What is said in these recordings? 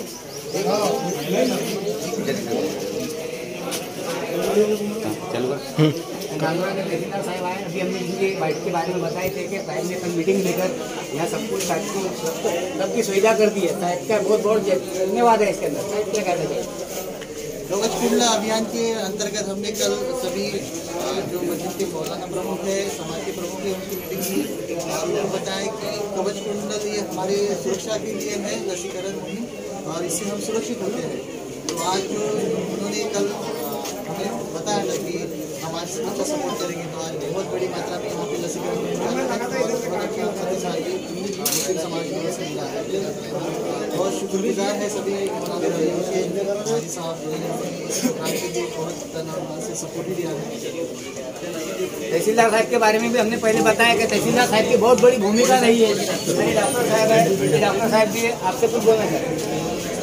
साहब आए, अभी हमने इनकी बाइट के बारे में बताए थे कि साहब ने कल मीटिंग लेकर यहाँ सबको सबकी सुविधा कर दी है। साहब का बहुत बहुत धन्यवाद है इसके अंदर। साहब क्या कहना चाहिए? कवच कुंडला अभियान के अंतर्गत हमने कल सभी जो मस्जिद के मौलाना प्रमुख है, समाज के प्रमुख है, उनकी मीटिंग की। उन्होंने बताया कि कवच कुंडल ये हमारे सुरक्षा के लिए है, लसीकरण मुहिम, और इससे हम सुरक्षित होते हैं। तो आज उन्होंने कल हमें बताया था कि हम आज अच्छा सपोर्ट करेंगे, तो आज बहुत बड़ी मात्रा में यहाँ पे लसीकरण मुहिम मुस्लिम समाज की वजह से मिला है। बहुत शुक्रगुजार है सभी सपोर्ट दिया है। तहसीलदार साहब के बारे में भी हमने पहले बताया कि तहसीलदार साहब की बहुत बड़ी भूमिका रही है। मेरे डॉक्टर साहब है, डॉक्टर साहब भी आपसे कुछ बोलना चाहते हैं।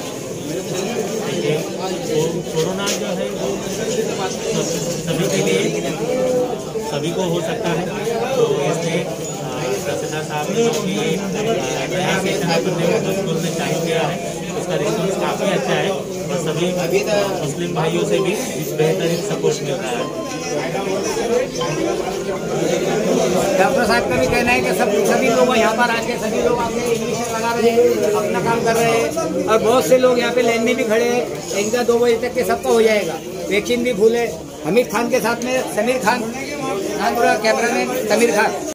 कोरोना जो है वो सभी के लिए सभी को हो सकता है, तो इसलिए तहसीलदार साहब ने नया सेशन स्कूल में टाइम किया है, उसका रिस्पॉन्स काफ़ी अच्छा है और सभी मुस्लिम भाइयों से भी बेहतरीन सपोर्ट मिल रहा है। डॉक्टर साहब का भी कहना है कि सभी लोग यहाँ पर आके सभी लोग आके इंजेक्शन लगा रहे हैं, अपना काम कर रहे हैं, और बहुत से लोग यहाँ पे लाइन में भी खड़े हैं। इनका 2 बजे तक के सबका हो जाएगा। वैक्सीन भी फूल है। हमीद खान के साथ में समीर खान, कैमरा में समीर खान।